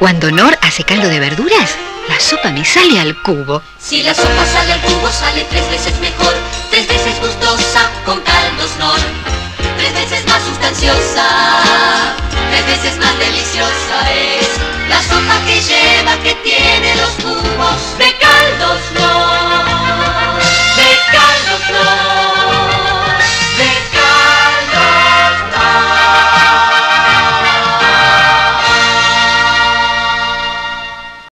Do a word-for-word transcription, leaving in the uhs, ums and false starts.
Cuando Nor hace caldo de verduras, la sopa me sale al cubo. Si la sopa sale al cubo, sale tres veces mejor, tres veces gustosa con caldos Nor, tres veces más sustanciosa, tres veces más deliciosa. Eh.